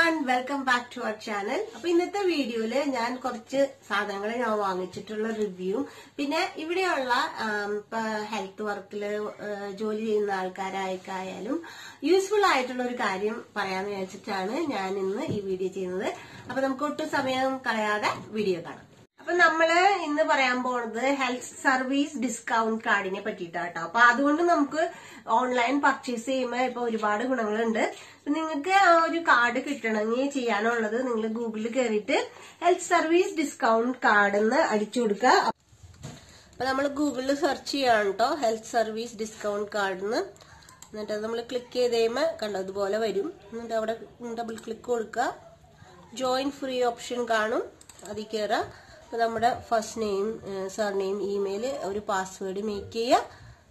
everyone, welcome back to our channel. അപ്പോൾ ഇന്നത്തെ വീഡിയോയിൽ ഞാൻ കുറച്ച് സാധനങ്ങൾ ഞാൻ വാങ്ങിച്ചിട്ടുള്ള റിവ്യൂ പിന്നെ ഇവിടെയുള്ള ഹെൽത്ത് വർക്കിൽ ജോലി ചെയ്യുന്ന ആൾക്കാരായാലും യൂസ്ഫുൾ ആയിട്ടുള്ള ഒരു കാര്യം പറയാമെന്ന് വിചാരിച്ചിട്ടാണ് ഞാൻ ഇന്ന് ഈ വീഡിയോ ചെയ്യുന്നത്. അപ്പോൾ നമുക്ക് ഒട്ടും സമയം കളയാതെ വീഡിയോ കാണാം. അപ്പൊ നമ്മള് ഇന്ന് പറയാൻ പോകുന്നത് ഹെൽത്ത് സർവീസ് ഡിസ്കൗണ്ട് കാർഡിനെ പറ്റിയിട്ടാട്ടോ. അപ്പൊ അതുകൊണ്ട് നമുക്ക് ഓൺലൈൻ പർച്ചേസ് ചെയ്യുമ്പോൾ ഇപ്പൊ ഒരുപാട് ഗുണങ്ങളുണ്ട്. നിങ്ങൾക്ക് ആ ഒരു കാർഡ് കിട്ടണമെങ്കിൽ ചെയ്യാനുള്ളത് നിങ്ങൾ ഗൂഗിളിൽ കയറിയിട്ട് ഹെൽത്ത് സർവീസ് ഡിസ്കൗണ്ട് കാർഡ് എന്ന് അടിച്ചു കൊടുക്കുക. അപ്പൊ നമ്മൾ ഗൂഗിളിൽ സെർച്ച് ചെയ്യാണ് കേട്ടോ, ഹെൽത്ത് സർവീസ് ഡിസ്കൗണ്ട് കാർഡ് എന്ന്. എന്നിട്ട് നമ്മൾ ക്ലിക്ക് ചെയ്ത് കഴിയുമ്പോൾ കണ്ടോ അതുപോലെ വരും. എന്നിട്ട് അവിടെ ഡബിൾ ക്ലിക്ക് കൊടുക്കുക, ജോയിൻ ഫ്രീ ഓപ്ഷൻ കാണും, അതിൽ കയറുക. അപ്പൊ നമ്മുടെ ഫസ്റ്റ് നെയിം, സർനെയിം, ഇമെയിൽ, ഒരു പാസ്വേഡ് മേക്ക് ചെയ്യുക.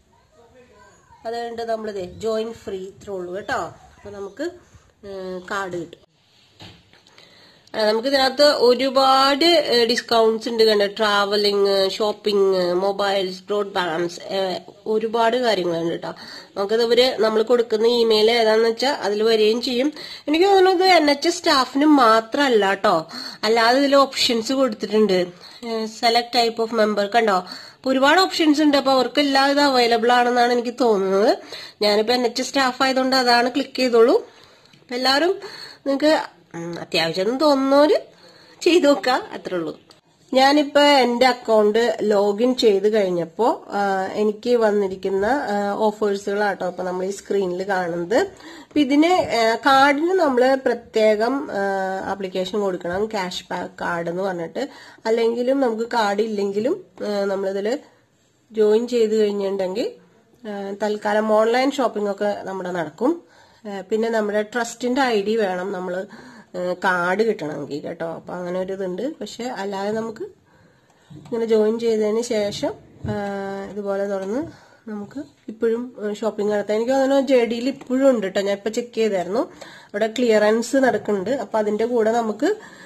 അത് കഴിഞ്ഞിട്ട് നമ്മളിത് ജോയിൻ ഫ്രീ ഇത്രേ ഉള്ളൂ കേട്ടോ. അപ്പൊ നമുക്ക് കാർഡ് കിട്ടും. നമുക്ക് ഇതിനകത്ത് ഒരുപാട് ഡിസ്കൗണ്ട്സ് ഉണ്ട് കണ്ടോ. ട്രാവലിംഗ്, ഷോപ്പിംഗ്, മൊബൈൽസ്, ബ്രോഡ്ബാൻഡ്സ്, ഒരുപാട് കാര്യങ്ങളുണ്ട് കേട്ടോ. നമുക്കത് നമ്മൾ കൊടുക്കുന്ന ഇമെയിൽ ഏതാന്ന് വെച്ചാൽ അതിൽ വരികയും ചെയ്യും. എനിക്ക് തോന്നുന്നത് NHS സ്റ്റാഫിന് മാത്രമല്ല കേട്ടോ, അല്ലാതെ ഇതിൽ ഓപ്ഷൻസ് കൊടുത്തിട്ടുണ്ട്. സെലക്ട് ടൈപ്പ് ഓഫ് മെമ്പർ കണ്ടോ, ഒരുപാട് ഓപ്ഷൻസ് ഉണ്ട്. അപ്പൊ അവർക്കെല്ലാം ഇത് അവൈലബിൾ ആണെന്നാണ് എനിക്ക് തോന്നുന്നത്. ഞാനിപ്പോ NHS സ്റ്റാഫ് ആയതുകൊണ്ട് അതാണ് ക്ലിക്ക് ചെയ്തോളൂ. അപ്പൊ എല്ലാവരും നിങ്ങൾക്ക് അത്യാവശ്യം തോന്നുന്നവര് ചെയ്തു നോക്കുക, അത്രേ ഉള്ളൂ. ഞാനിപ്പോ എന്റെ അക്കൗണ്ട് ലോഗിൻ ചെയ്ത് കഴിഞ്ഞപ്പോ എനിക്ക് വന്നിരിക്കുന്ന ഓഫേഴ്സുകളാട്ടോ അപ്പൊ നമ്മൾ ഈ സ്ക്രീനിൽ കാണുന്നത്. അപ്പൊ ഇതിന് കാർഡിന് നമ്മൾ പ്രത്യേകം ആപ്ലിക്കേഷൻ കൊടുക്കണം, ക്യാഷ് ബാക്ക് കാർഡ് എന്ന് പറഞ്ഞിട്ട്. അല്ലെങ്കിലും നമുക്ക് കാർഡ് ഇല്ലെങ്കിലും നമ്മളിതില് ജോയിൻ ചെയ്ത് കഴിഞ്ഞിട്ടുണ്ടെങ്കിൽ തൽക്കാലം ഓൺലൈൻ ഷോപ്പിംഗ് ഒക്കെ നമ്മുടെ നടക്കും. പിന്നെ നമ്മുടെ ട്രസ്റ്റിന്റെ ID വേണം നമ്മൾ കാർഡ് കിട്ടണമെങ്കിൽ കേട്ടോ. അപ്പൊ അങ്ങനെ ഒരു ഇതുണ്ട്. പക്ഷെ അല്ലാതെ നമുക്ക് ഇങ്ങനെ ജോയിൻ ചെയ്തതിന് ശേഷം ഇതുപോലെ തുറന്ന് നമുക്ക് ഇപ്പോഴും ഷോപ്പിംഗ് നടത്താം. എനിക്ക് തോന്നുന്നു JDയിൽ ഇപ്പോഴും ഉണ്ട് കേട്ടോ. ഞാൻ ഇപ്പൊ ചെക്ക് ചെയ്തായിരുന്നു, അവിടെ ക്ലിയറൻസ് നടക്കുന്നുണ്ട്. അപ്പൊ അതിന്റെ കൂടെ നമുക്ക്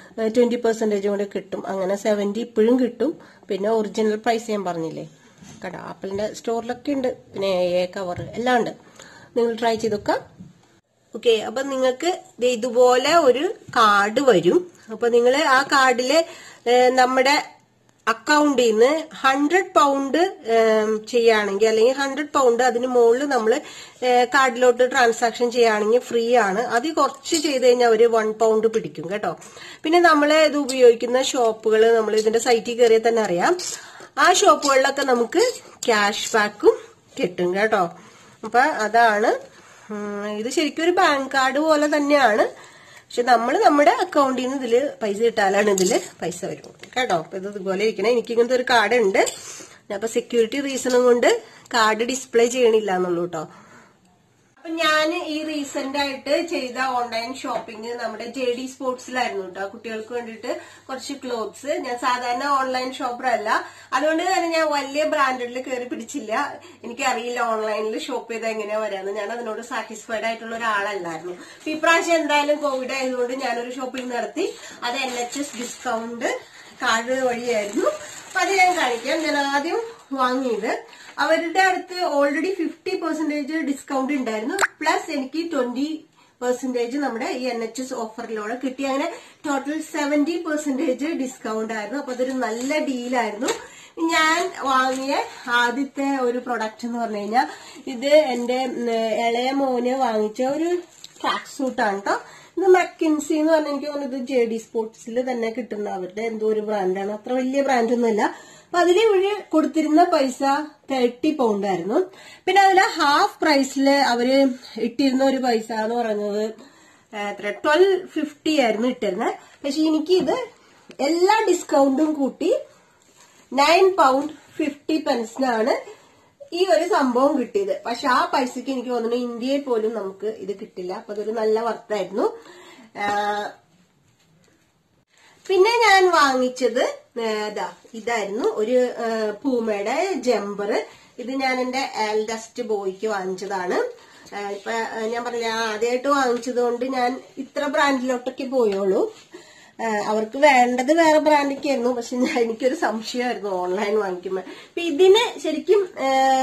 20% കൂടെ കിട്ടും. അങ്ങനെ 70 ഇപ്പോഴും കിട്ടും. പിന്നെ ഒറിജിനൽ പ്രൈസ് ഞാൻ പറഞ്ഞില്ലേ കേട്ടോ, ആപ്പിളിന്റെ സ്റ്റോറിലൊക്കെ ഉണ്ട്. പിന്നെ കവർ എല്ലാം ഉണ്ട്. നിങ്ങൾ ട്രൈ ചെയ്ത് നോക്കാം. ഓക്കെ, അപ്പൊ നിങ്ങൾക്ക് ഇതുപോലെ ഒരു കാർഡ് വരും. അപ്പൊ നിങ്ങൾ ആ കാർഡില് നമ്മുടെ അക്കൗണ്ടിൽ നിന്ന് 100 പൗണ്ട് ചെയ്യുകയാണെങ്കിൽ, അല്ലെങ്കിൽ 100 പൗണ്ട് അതിന് മുകളിൽ നമ്മൾ കാർഡിലോട്ട് ട്രാൻസാക്ഷൻ ചെയ്യുകയാണെങ്കിൽ ഫ്രീ ആണ്. അത് കുറച്ച് ചെയ്ത് കഴിഞ്ഞാൽ ഒരു 1 പൗണ്ട് പിടിക്കും കേട്ടോ. പിന്നെ നമ്മൾ ഇത് ഉപയോഗിക്കുന്ന ഷോപ്പുകൾ നമ്മൾ ഇതിന്റെ സൈറ്റിൽ കയറിയാൽ തന്നെ അറിയാം. ആ ഷോപ്പുകളിലൊക്കെ നമുക്ക് ക്യാഷ് ബാക്കും കിട്ടും കേട്ടോ. അപ്പൊ അതാണ് ഇത്. ശരിക്കും ഒരു ബാങ്ക് കാർഡ് പോലെ തന്നെയാണ്. പക്ഷെ നമ്മൾ നമ്മുടെ അക്കൗണ്ടിൽ നിന്ന് ഇതില് പൈസ ഇട്ടാലാണ് ഇതില് പൈസ വരും കേട്ടോ. അപ്പൊ ഇത് ഇതുപോലെ ഇരിക്കണേ. എനിക്ക് ഇങ്ങനത്തെ ഒരു കാർഡ് ഉണ്ട്. അപ്പൊ സെക്യൂരിറ്റി റീസണും കൊണ്ട് കാർഡ് ഡിസ്പ്ലേ ചെയ്യണില്ല എന്നുള്ളൂ കേട്ടോ. അപ്പൊ ഞാൻ ഈ റീസെന്റ് ആയിട്ട് ചെയ്ത ഓൺലൈൻ ഷോപ്പിംഗ് നമ്മുടെ JD സ്പോർട്സിലായിരുന്നു കേട്ടോ. കുട്ടികൾക്ക് വേണ്ടിയിട്ട് കുറച്ച് ക്ലോത്ത്സ്. ഞാൻ സാധാരണ ഓൺലൈൻ ഷോപ്പർ അല്ല, അതുകൊണ്ട് തന്നെ ഞാൻ വലിയ ബ്രാൻഡിൽ കയറി പിടിച്ചില്ല. എനിക്കറിയില്ല ഓൺലൈനിൽ ഷോപ്പ് ചെയ്താൽ എങ്ങനെയാ വരാന്ന്. ഞാൻ അതിനോട് സാറ്റിസ്ഫൈഡ് ആയിട്ടുള്ള ഒരാളല്ലായിരുന്നു. ഇപ്രാവശ്യം എന്തായാലും കോവിഡ് ആയതുകൊണ്ട് ഞാനൊരു ഷോപ്പിംഗ് നടത്തി. അത് NHS ഡിസ്കൗണ്ട് കാർഡ് വഴിയായിരുന്നു. അപ്പൊ അത് ഞാൻ കാണിക്കാം. ഞാൻ ആദ്യം വാങ്ങിയത് അവരുടെ അടുത്ത് ഓൾറെഡി 50% ഡിസ്കൗണ്ട് ഉണ്ടായിരുന്നു. പ്ലസ് എനിക്ക് 20% നമ്മുടെ ഈ NHS ഓഫറിലൂടെ കിട്ടി. അങ്ങനെ ടോട്ടൽ 70% ഡിസ്കൗണ്ട് ആയിരുന്നു. അപ്പൊ അതൊരു നല്ല ഡീലായിരുന്നു. ഞാൻ വാങ്ങിയ ആദ്യത്തെ ഒരു പ്രൊഡക്റ്റ് എന്ന് പറഞ്ഞു കഴിഞ്ഞാൽ ഇത് എന്റെ ഇളയ മോന് വാങ്ങിച്ച ഒരു ട്രാക്ക് സൂട്ടാണ് കേട്ടോ. ഇത് മക്കിൻസി എന്ന് പറഞ്ഞാൽ എനിക്ക് തോന്നുന്നത് JD സ്പോർട്സിൽ തന്നെ കിട്ടുന്ന അവരുടെ എന്തോ ഒരു ബ്രാൻഡാണ്. അത്ര വലിയ ബ്രാൻഡൊന്നുമല്ല. അപ്പൊ അതിന് വഴി കൊടുത്തിരുന്ന പൈസ 30 പൗണ്ട് ആയിരുന്നു. പിന്നെ അതില് ഹാഫ് പ്രൈസിൽ അവര് ഇട്ടിരുന്ന ഒരു പൈസ എന്ന് പറയുന്നത് 12.50 ആയിരുന്നു ഇട്ടിരുന്നത്. പക്ഷെ എനിക്ക് ഇത് എല്ലാ ഡിസ്കൗണ്ടും കൂട്ടി 9 പൗണ്ട് 50 പെൻസിനാണ് ഈ ഒരു സംഭവം കിട്ടിയത്. പക്ഷെ ആ പൈസക്ക് എനിക്ക് തോന്നുന്നു ഇന്ത്യയിൽ പോലും നമുക്ക് ഇത് കിട്ടില്ല. അപ്പൊ അതൊരു നല്ല വർത്തായിരുന്നു. പിന്നെ ഞാൻ വാങ്ങിച്ചത് ഇതായിരുന്നു, ഒരു പൂമയുടെ ജമ്പർ. ഇത് ഞാൻ എന്റെ എൽഡസ്റ്റ് ബോയ്ക്ക് വാങ്ങിച്ചതാണ്. ഇപ്പൊ ഞാൻ പറഞ്ഞില്ല, ആദ്യമായിട്ട് വാങ്ങിച്ചത് കൊണ്ട് ഞാൻ ഇത്ര ബ്രാൻഡിലോട്ടൊക്കെ പോയോളൂ. അവർക്ക് വേണ്ടത് വേറെ ബ്രാൻഡൊക്കെ ആയിരുന്നു. പക്ഷെ എനിക്കൊരു സംശയമായിരുന്നു ഓൺലൈൻ വാങ്ങിക്കുമ്പോൾ. അപ്പൊ ഇതിന് ശരിക്കും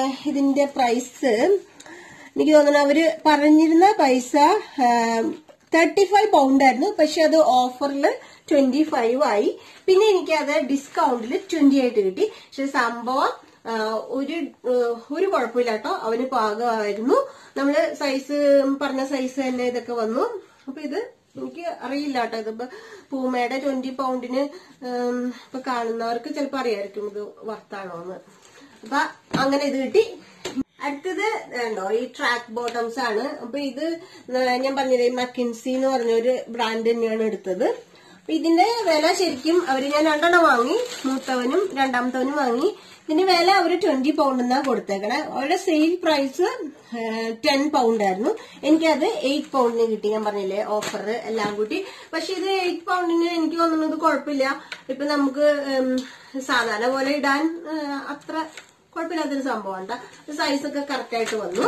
ഇതിന്റെ പ്രൈസ് എനിക്ക് തോന്നുന്നു അവര് പറഞ്ഞിരുന്ന പൈസ 35 പൗണ്ട് ആയിരുന്നു. പക്ഷെ അത് ഓഫറിൽ 25 ആയി. പിന്നെ എനിക്ക് അത് ഡിസ്കൗണ്ടിൽ 20 ആയിട്ട് കിട്ടി. പക്ഷെ സംഭവം ഒരു കുഴപ്പമില്ല കേട്ടോ, അവന് പാകമായിരുന്നു. നമ്മള് സൈസ് പറഞ്ഞ സൈസ് തന്നെ ഇതൊക്കെ വന്നു. അപ്പൊ ഇത് എനിക്ക് അറിയില്ല കേട്ടോ, ഇതിപ്പോ പൂമയുടെ 20 പൗണ്ടിന് ഇപ്പൊ കാണുന്നവർക്ക് ചിലപ്പോ അറിയായിരിക്കും ഇത് വർത്താണോന്ന്. അപ്പൊ അങ്ങനെ ഇത് കിട്ടി. അടുത്തത് ഉണ്ടോ ഈ ട്രാക്ക് ബോട്ടംസ് ആണ്. അപ്പൊ ഇത് ഞാൻ പറഞ്ഞത് മക്കിൻസി എന്ന് പറഞ്ഞൊരു ബ്രാൻഡ് തന്നെയാണ് എടുത്തത്. അപ്പൊ ഇതിന്റെ വില ശരിക്കും ഞാൻ 2 വാങ്ങി, മൂത്തവനും രണ്ടാമത്തവനും വാങ്ങി. ഇതിന്റെ വില അവര് 20 പൗണ്ട് എന്നാ കൊടുത്തേക്കണേ. അവരുടെ സെയിൽ പ്രൈസ് 10 പൗണ്ട് ആയിരുന്നു. എനിക്കത് 8 പൗണ്ടിന് കിട്ടി. ഞാൻ പറഞ്ഞില്ലേ ഓഫർ എല്ലാം കൂട്ടി. പക്ഷെ ഇത് 8 പൗണ്ടിന് എനിക്ക് തോന്നുന്നത് കുഴപ്പമില്ല. ഇപ്പൊ നമുക്ക് സാധാരണ പോലെ ഇടാൻ അത്ര കുഴപ്പമില്ലാത്തൊരു സംഭവം കേട്ടോ. സൈസൊക്കെ കറക്റ്റ് ആയിട്ട് വന്നു.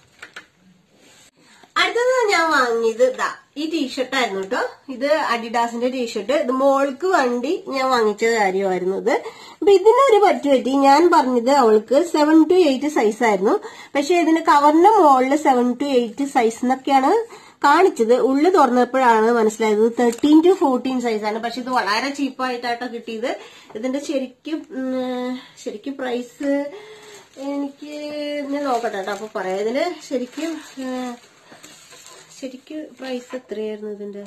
അടുത്തത് ഞാൻ വാങ്ങിയത് ഈ ടീഷർട്ട് ആയിരുന്നു കേട്ടോ. ഇത് അഡിഡാസിന്റെ ടീഷർട്ട്. ഇത് മോൾക്ക് വേണ്ടി ഞാൻ വാങ്ങിച്ച കാര്യമായിരുന്നു ഇത്. അപ്പൊ ഇതിനൊരു പറ്റി ഞാൻ പറഞ്ഞത് അവൾക്ക് 7 to 8 സൈസ് ആയിരുന്നു. പക്ഷെ ഇതിന്റെ കവറിന്റെ മുകളിൽ 7 to 8 സൈസ് എന്നൊക്കെയാണ് കാണിച്ചത്. ഉള്ളു തുറന്നപ്പോഴാണ് മനസ്സിലായത് 13 to 14 സൈസാണ്. പക്ഷെ ഇത് വളരെ ചീപ്പായിട്ടാട്ടോ കിട്ടിയത്. ഇതിന്റെ ശരിക്കും പ്രൈസ് എനിക്ക് ഞാൻ നോക്കട്ടെ കേട്ടോ, അപ്പൊ പറയാം. ഇതിന് ശരിക്കും പ്രൈസ് എത്രയായിരുന്നു ഇതിന്റെ?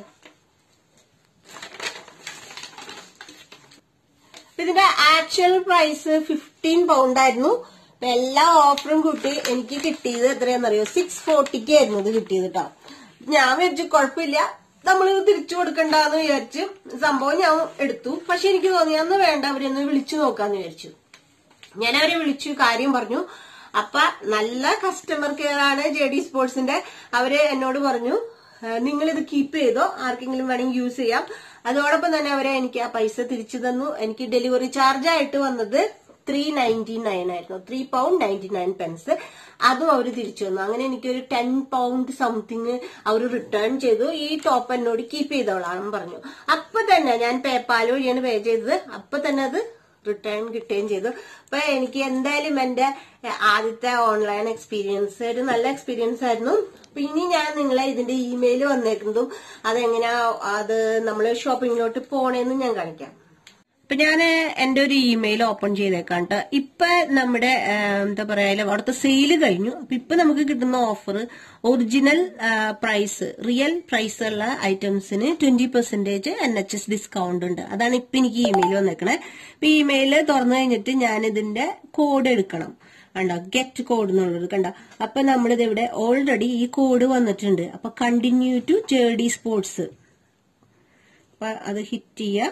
ഇതിന്റെ ആക്ച്വൽ പ്രൈസ് 15 പൗണ്ട് ആയിരുന്നു. എല്ലാ ഓഫറും കൂട്ടി എനിക്ക് കിട്ടിയത് എത്രയാണെന്നറിയോ? 640 ആയിരുന്നു ഇത് കിട്ടിയത് കേട്ടോ. ഞാൻ വിചാരിച്ചു കുഴപ്പമില്ല, നമ്മളിത് തിരിച്ചു കൊടുക്കണ്ടെന്ന് വിചാരിച്ചു സംഭവം ഞാൻ എടുത്തു. പക്ഷെ എനിക്ക് തോന്നി അന്ന് വേണ്ട, അവരൊന്ന് വിളിച്ചു നോക്കാന്ന് വിചാരിച്ചു. ഞാൻ അവരെ വിളിച്ചു, കാര്യം പറഞ്ഞു. അപ്പൊ നല്ല കസ്റ്റമർ കെയർ ആണ് JD സ്പോർട്സിന്റെ. അവര് എന്നോട് പറഞ്ഞു നിങ്ങൾ ഇത് കീപ്പ് ചെയ്തോ, ആർക്കെങ്കിലും വേണമെങ്കിൽ യൂസ് ചെയ്യാം. അതോടൊപ്പം തന്നെ അവരെ എനിക്ക് ആ പൈസ തിരിച്ചു തന്നു. എനിക്ക് ഡെലിവറി ചാർജ് ആയിട്ട് വന്നത് 3.99 ആയിരുന്നു, 3 pound 99 pence. അതും അവര് തിരിച്ചു തന്നു. അങ്ങനെ എനിക്കൊരു 10 pound സംതിങ് അവർ റിട്ടേൺ ചെയ്തു. ഈ ടോപ്പ് എന്നോട് കീപ്പ് ചെയ്തോളാണെന്ന് പറഞ്ഞു. അപ്പൊ തന്നെ ഞാൻ പേപ്പാൽ വഴിയാണ് പേ ചെയ്തത്. അപ്പൊ തന്നെ അത് റിട്ടേൺ കിട്ടുകയും ചെയ്തു. അപ്പൊ എനിക്ക് എന്തായാലും എന്റെ ആദ്യത്തെ ഓൺലൈൻ എക്സ്പീരിയൻസ് ഒരു നല്ല എക്സ്പീരിയൻസ് ആയിരുന്നു. പിന്നെ ഞാൻ നിങ്ങളെ ഇതിന്റെ ഇമെയിൽ വന്നേക്കുന്നതും അതെങ്ങനെയാ അത് നമ്മള് ഷോപ്പിങ്ങിലോട്ട് പോണേന്ന് ഞാൻ കാണിക്കാം. ഇപ്പൊ ഞാൻ എന്റെ ഒരു ഇമെയിൽ ഓപ്പൺ ചെയ്തേക്കാം കേട്ടോ. ഇപ്പൊ നമ്മുടെ എന്താ പറയാ അവിടുത്തെ സെയില് കഴിഞ്ഞു. അപ്പൊ ഇപ്പൊ നമുക്ക് കിട്ടുന്ന offer original price, real price ഉള്ള ഐറ്റംസിന് 20% NHS ഡിസ്കൗണ്ട് ഉണ്ട്. അതാണ് ഇപ്പൊ എനിക്ക് ഇമെയിൽ വന്നേക്കണേ. ഇപ്പൊ ഇമെയിൽ തുറന്നു കഴിഞ്ഞിട്ട് ഞാൻ ഇതിന്റെ കോഡ് എടുക്കണം. കണ്ടോ, ഗെറ്റ് കോഡ് എന്നുള്ളത് കണ്ടോ. അപ്പൊ നമ്മളിത് ഇവിടെ ഓൾറെഡി ഈ കോഡ് വന്നിട്ടുണ്ട്. അപ്പൊ കണ്ടിന്യൂ ടു JD സ്പോർട്സ്, അപ്പൊ അത് ഹിറ്റ് ചെയ്യാം.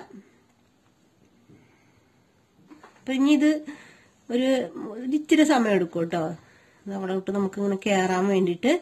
അപ്പൊ ഇനി ഇത് ഒരു ഇച്ചിരി സമയം എടുക്കും കേട്ടോ, അവിടെ വിട്ട് നമുക്ക് ഇങ്ങനെ കയറാൻ വേണ്ടിട്ട്.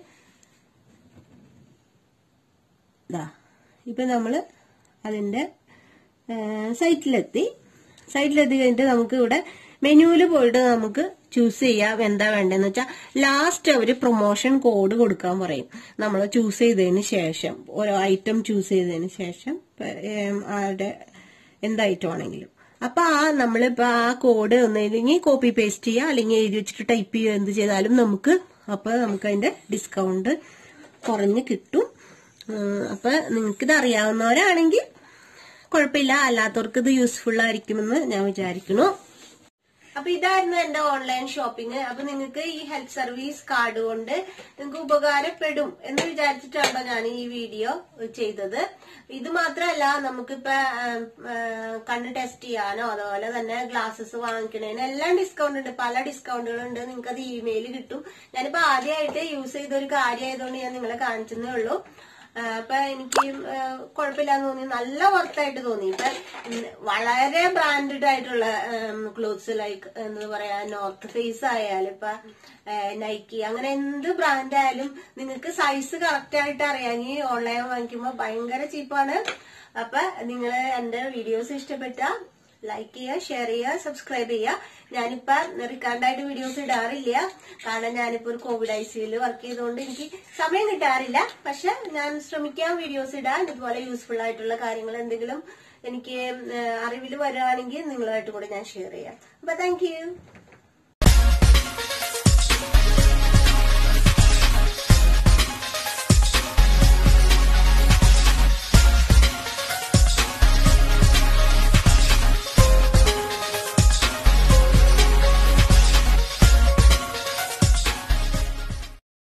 ഇപ്പൊ നമ്മള് അതിന്റെ സൈറ്റിലെത്തി കഴിഞ്ഞിട്ട് നമുക്ക് ഇവിടെ മെനുവിൽ പോയിട്ട് നമുക്ക് ചൂസ് ചെയ്യാം എന്താ വേണ്ടതെന്ന് വെച്ചാൽ. ലാസ്റ്റ് അവര് പ്രൊമോഷൻ കോഡ് കൊടുക്കാൻ പറയും നമ്മൾ ചൂസ് ചെയ്തതിന് ശേഷം, ഓരോ ഐറ്റം ചൂസ് ചെയ്തതിന് ശേഷം ആരുടെ എന്ത് ഐറ്റം ആണെങ്കിലും. അപ്പൊ നമ്മളിപ്പോ ആ കോഡ് ഒന്നില്ലെങ്കിൽ കോപ്പി പേസ്റ്റ് ചെയ്യുക, അല്ലെങ്കിൽ എഴുതി വെച്ചിട്ട് ടൈപ്പ് ചെയ്യുക, എന്ത് ചെയ്താലും നമുക്ക് അതിന്റെ ഡിസ്കൗണ്ട് കുറഞ്ഞ് കിട്ടും. അപ്പൊ നിങ്ങൾക്കിത് അറിയാവുന്നവരാണെങ്കിൽ കുഴപ്പമില്ല, അല്ലാത്തവർക്ക് ഇത് യൂസ്ഫുൾ ആയിരിക്കുമെന്ന് ഞാൻ വിചാരിക്കുന്നു. അപ്പൊ ഇതായിരുന്നു എന്റെ ഓൺലൈൻ ഷോപ്പിംഗ്. അപ്പൊ നിങ്ങൾക്ക് ഈ ഹെൽത്ത് സർവീസ് കാർഡ് കൊണ്ട് നിങ്ങൾക്ക് ഉപകാരപ്പെടും എന്ന് വിചാരിച്ചിട്ടാണോ ഞാൻ ഈ വീഡിയോ ചെയ്തത്. ഇത് മാത്രമല്ല, നമുക്കിപ്പോ കണ്ണ് ടെസ്റ്റ് ചെയ്യാനോ അതുപോലെ തന്നെ ഗ്ലാസസ് വാങ്ങിക്കണേന് എല്ലാം ഡിസ്കൗണ്ട് ഉണ്ട്, പല ഡിസ്കൗണ്ടുകളുണ്ട്. നിങ്ങൾക്ക് അത് ഇമെയിൽ കിട്ടും. ഞാനിപ്പോ ആദ്യമായിട്ട് യൂസ് ചെയ്ത ഒരു കാര്യമായതുകൊണ്ട് ഞാൻ നിങ്ങളെ കാണിച്ചെന്നേ ഉള്ളൂ. അപ്പൊ എനിക്ക് കുഴപ്പമില്ലാന്ന് തോന്നി, നല്ല വർത്തായിട്ട് തോന്നി. ഇപ്പൊ വളരെ ബ്രാൻഡഡ് ആയിട്ടുള്ള ക്ലോത്ത്സ്, ലൈക്ക് എന്താ പറയാ നോർത്ത് ഫേസ് ആയാലും ഇപ്പൊ നൈക്കി, അങ്ങനെ എന്ത് ബ്രാൻഡ് ആയാലും നിങ്ങൾക്ക് സൈസ് കറക്റ്റ് ആയിട്ട് അറിയാമെങ്കിൽ ഓൺലൈൻ വാങ്ങിക്കുമ്പോ ഭയങ്കര ചീപ്പാണ്. അപ്പൊ നിങ്ങള് എന്റെ വീഡിയോസ് ഇഷ്ടപ്പെട്ട ലൈക്ക് ചെയ്യുക, ഷെയർ ചെയ്യുക, സബ്സ്ക്രൈബ് ചെയ്യുക. ഞാനിപ്പോ റിക്കാർഡായിട്ട് വീഡിയോസ് ഇടാറില്ല, കാരണം ഞാനിപ്പോ ഒരു കോവിഡ് ICUയിൽ വർക്ക് ചെയ്തുകൊണ്ട് എനിക്ക് സമയം കിട്ടാറില്ല. പക്ഷെ ഞാൻ ശ്രമിക്കാം വീഡിയോസ് ഇടാൻ. ഇതുപോലെ യൂസ്ഫുൾ ആയിട്ടുള്ള കാര്യങ്ങൾ എന്തെങ്കിലും എനിക്ക് അറിവിൽ വരികയാണെങ്കിൽ നിങ്ങളുമായിട്ട് കൂടെ ഞാൻ ഷെയർ ചെയ്യാം. അപ്പൊ താങ്ക് യു.